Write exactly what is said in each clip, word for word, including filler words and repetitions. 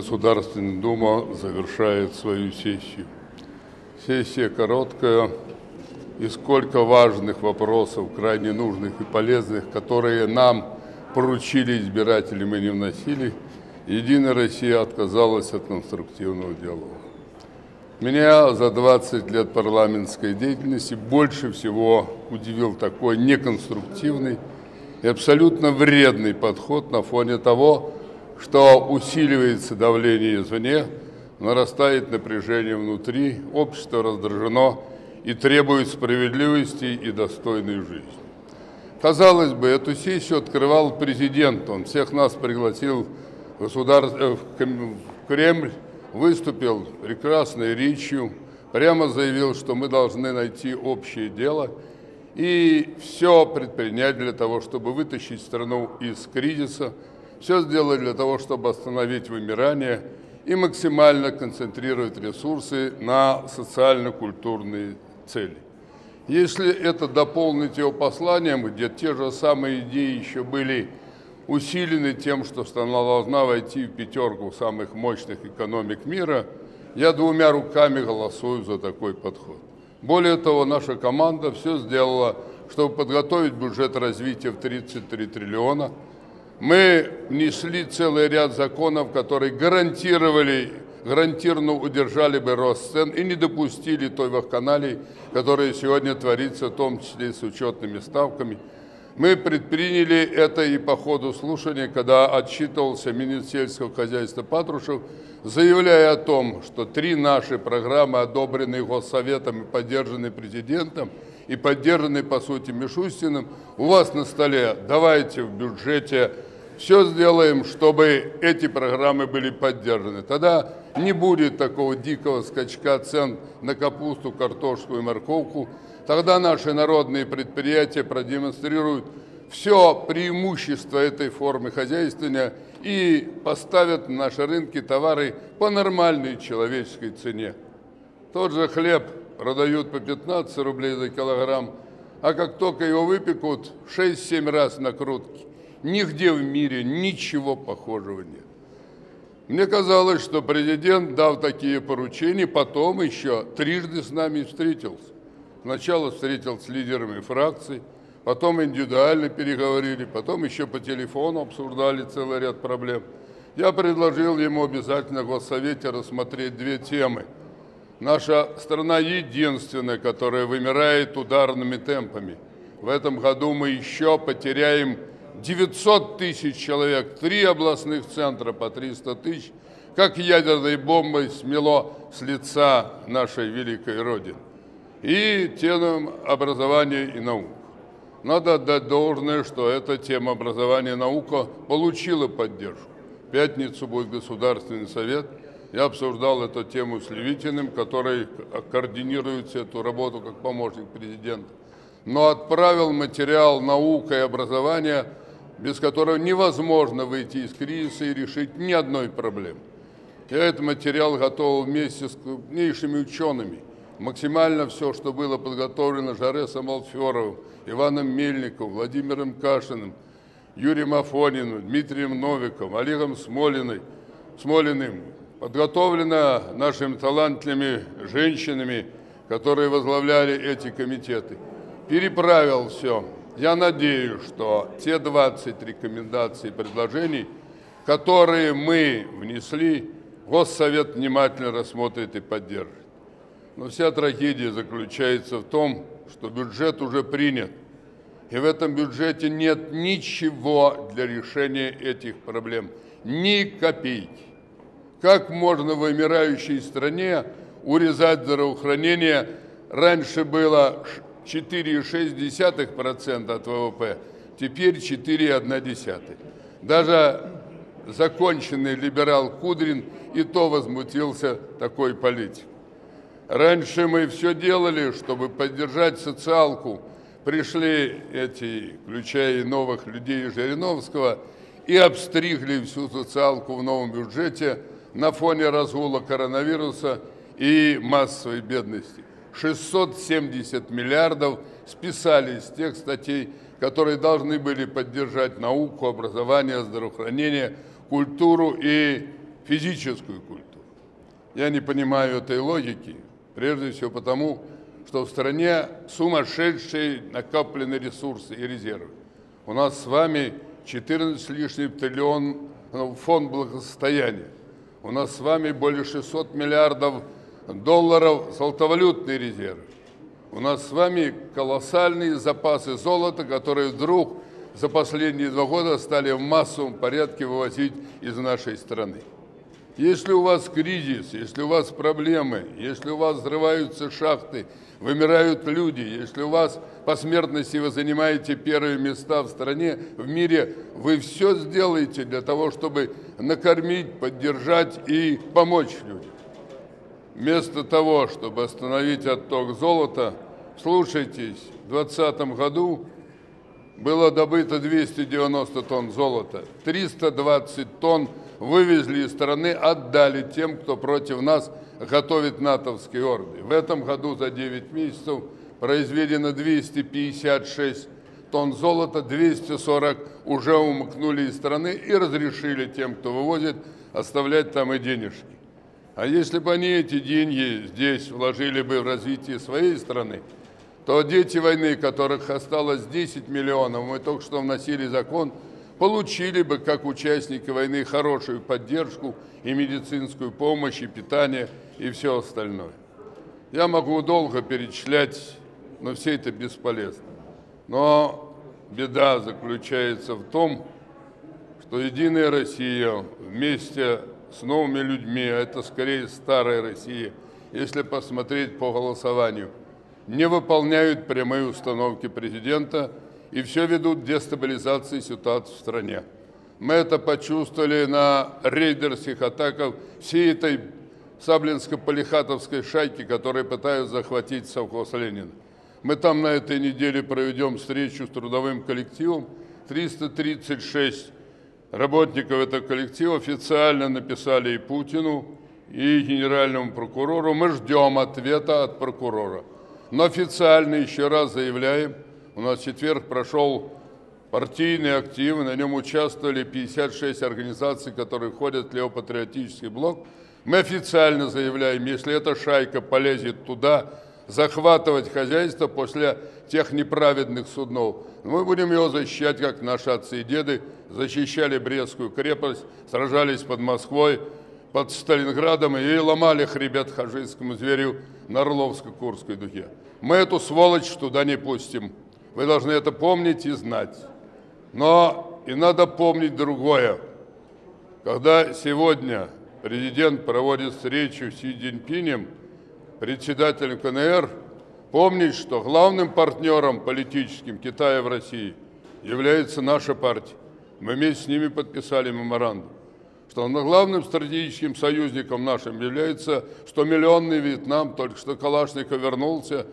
Государственная Дума завершает свою сессию. Сессия короткая, и сколько важных вопросов, крайне нужных и полезных, которые нам поручили избиратели, мы не вносили. Единая Россия отказалась от конструктивного диалога. Меня за двадцать лет парламентской деятельности больше всего удивил такой неконструктивный и абсолютно вредный подход на фоне того, что усиливается давление извне, нарастает напряжение внутри, общество раздражено и требует справедливости и достойной жизни. Казалось бы, эту сессию открывал президент, он всех нас пригласил в, государ... в Кремль, выступил прекрасной речью, прямо заявил, что мы должны найти общее дело и все предпринять для того, чтобы вытащить страну из кризиса, все сделать для того, чтобы остановить вымирание и максимально концентрировать ресурсы на социально-культурные цели. Если это дополнить его посланием, где те же самые идеи еще были усилены тем, что страна должна войти в пятерку самых мощных экономик мира, я двумя руками голосую за такой подход. Более того, наша команда все сделала, чтобы подготовить бюджет развития в тридцать три триллиона. Мы внесли целый ряд законов, которые гарантировали, гарантированно удержали бы рост цен и не допустили той вакханалии, которая сегодня творится, в том числе и с учетными ставками. Мы предприняли это и по ходу слушания, когда отчитывался министр сельского хозяйства Патрушев, заявляя о том, что три наши программы, одобренные Госсоветом и поддержанные президентом, и поддержанные, по сути, Мишустиным, у вас на столе. Давайте в бюджете все сделаем, чтобы эти программы были поддержаны. Тогда не будет такого дикого скачка цен на капусту, картошку и морковку. Тогда наши народные предприятия продемонстрируют все преимущество этой формы хозяйствования и поставят на наши рынки товары по нормальной человеческой цене. Тот же хлеб продают по пятнадцать рублей за килограмм, а как только его выпекут, шесть-семь раз накрутки. Нигде в мире ничего похожего нет. Мне казалось, что президент, дав такие поручения, потом еще трижды с нами встретился. Сначала встретился с лидерами фракций, потом индивидуально переговорили, потом еще по телефону обсуждали целый ряд проблем. Я предложил ему обязательно в Госсовете рассмотреть две темы. Наша страна единственная, которая вымирает ударными темпами. В этом году мы еще потеряем девятьсот тысяч человек, три областных центра по триста тысяч, как ядерной бомбой смело с лица нашей великой Родины. И тема образования и наук. Надо отдать должное, что эта тема образования и наука получила поддержку. В пятницу будет Государственный совет. Я обсуждал эту тему с Левитиным, который координирует эту работу как помощник президента. Но отправил материал «Наука и образование», без которого невозможно выйти из кризиса и решить ни одной проблемы. Я этот материал готовил вместе с крупнейшими учеными. Максимально все, что было подготовлено Жаресом Алферовым, Иваном Мельниковым, Владимиром Кашиным, Юрием Афониным, Дмитрием Новиковым, Олегом Смолиной, Смолиным, подготовлено нашими талантливыми женщинами, которые возглавляли эти комитеты. Переправил все. Я надеюсь, что те двадцать рекомендаций и предложений, которые мы внесли, Госсовет внимательно рассмотрит и поддержит. Но вся трагедия заключается в том, что бюджет уже принят, и в этом бюджете нет ничего для решения этих проблем, ни копейки. Как можно в вымирающей стране урезать здравоохранение? Раньше было четыре целых шесть десятых процента от ВВП, теперь четыре целых одна десятая. Даже законченный либерал Кудрин и то возмутился такой политикой. Раньше мы все делали, чтобы поддержать социалку. Пришли эти, включая и новых людей Жириновского, и обстригли всю социалку в новом бюджете на фоне разгула коронавируса и массовой бедности. шестьсот семьдесят миллиардов списали из тех статей, которые должны были поддержать науку, образование, здравоохранение, культуру и физическую культуру. Я не понимаю этой логики, прежде всего потому, что в стране сумасшедшие накопленные ресурсы и резервы. У нас с вами четырнадцать с лишним триллион фонд благосостояния. У нас с вами более шестисот миллиардов долларов золотовалютные резервы. У нас с вами колоссальные запасы золота, которые вдруг за последние два года стали в массовом порядке вывозить из нашей страны. Если у вас кризис, если у вас проблемы, если у вас взрываются шахты, вымирают люди, если у вас по смертности вы занимаете первые места в стране, в мире, вы все сделаете для того, чтобы накормить, поддержать и помочь людям. Вместо того, чтобы остановить отток золота, слушайтесь, в двадцатом году было добыто двести девяносто тонн золота, триста двадцать тонн вывезли из страны, отдали тем, кто против нас готовит натовские орды. В этом году за девять месяцев произведено двести пятьдесят шесть тонн золота, двести сорок уже умыкнули из страны и разрешили тем, кто вывозит, оставлять там и денежки. А если бы они эти деньги здесь вложили бы в развитие своей страны, то дети войны, которых осталось десять миллионов, мы только что вносили закон, получили бы, как участники войны, хорошую поддержку и медицинскую помощь, и питание, и все остальное. Я могу долго перечислять, но все это бесполезно. Но беда заключается в том, что Единая Россия вместе с новыми людьми, а это скорее старая Россия, если посмотреть по голосованию, не выполняют прямые установки президента и все ведут к дестабилизации ситуации в стране. Мы это почувствовали на рейдерских атаках всей этой саблинско-полихатовской шайки, которые пытаются захватить совхоз Ленина. Мы там на этой неделе проведем встречу с трудовым коллективом. триста тридцать шесть работников этого коллектива официально написали и Путину, и генеральному прокурору. Мы ждем ответа от прокурора. Но официально еще раз заявляем, у нас в четверг прошел партийный актив, на нем участвовали пятьдесят шесть организаций, которые входят в левопатриотический блок. Мы официально заявляем, если эта шайка полезет туда захватывать хозяйство после тех неправедных судов, мы будем его защищать, как наши отцы и деды защищали Брестскую крепость, сражались под Москвой, под Сталинградом и ломали хребет хаджистскому зверю на Орловско-Курской дуге. Мы эту сволочь туда не пустим. Вы должны это помнить и знать. Но и надо помнить другое. Когда сегодня президент проводит встречу с Си Цзиньпинем, председателем ка эн эр, помнить, что главным партнером политическим Китая в России является наша партия. Мы вместе с ними подписали меморандум, что главным стратегическим союзником нашим является стомиллионный Вьетнам. Только что Калашников вернулся,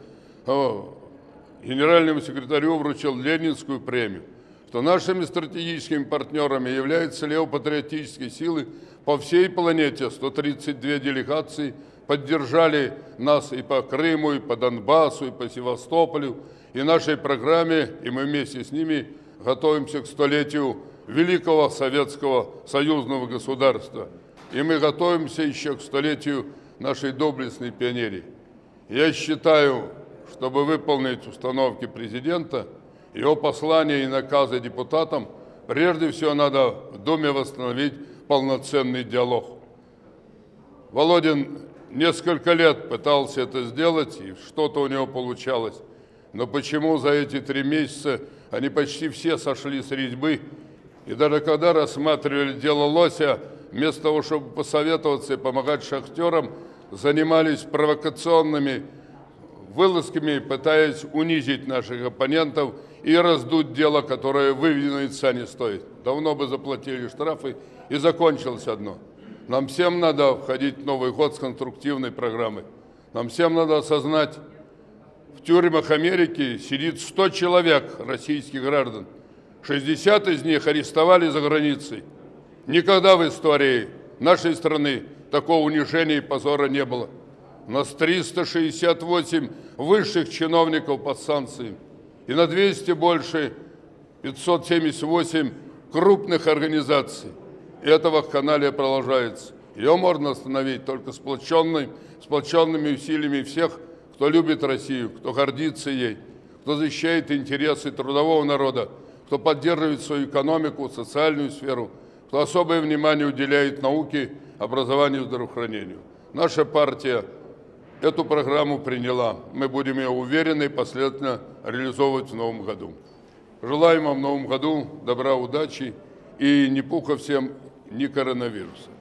генеральному секретарю вручил Ленинскую премию, что нашими стратегическими партнерами являются левопатриотические силы по всей планете. сто тридцать две делегации поддержали нас и по Крыму, и по Донбассу, и по Севастополю, и нашей программе, и мы вместе с ними готовимся к столетию великого советского союзного государства. И мы готовимся еще к столетию нашей доблестной пионерии. Я считаю, чтобы выполнить установки президента, его послания и наказы депутатам, прежде всего надо в Думе восстановить полноценный диалог. Володин несколько лет пытался это сделать, и что-то у него получалось. Но почему за эти три месяца они почти все сошли с резьбы? И даже когда рассматривали дело Лося, вместо того, чтобы посоветоваться и помогать шахтерам, занимались провокационными вылазками, пытаясь унизить наших оппонентов и раздуть дело, которое выведено из цены стоит. Давно бы заплатили штрафы, и закончилось одно. Нам всем надо входить в Новый год с конструктивной программой. Нам всем надо осознать, в тюрьмах Америки сидит сто человек российских граждан. шестьдесят из них арестовали за границей. Никогда в истории нашей страны такого унижения и позора не было. У нас триста шестьдесят восемь высших чиновников под санкциями. И на двести больше пятьсот семьдесят восемь крупных организаций. И это вакханалия продолжается. Ее можно остановить только сплоченной, сплоченными усилиями всех, кто любит Россию, кто гордится ей, кто защищает интересы трудового народа, кто поддерживает свою экономику, социальную сферу, кто особое внимание уделяет науке, образованию и здравоохранению. Наша партия эту программу приняла. Мы будем ее уверенно и последовательно реализовывать в новом году. Желаем вам в новом году добра, удачи и ни пуха всем, ни коронавируса.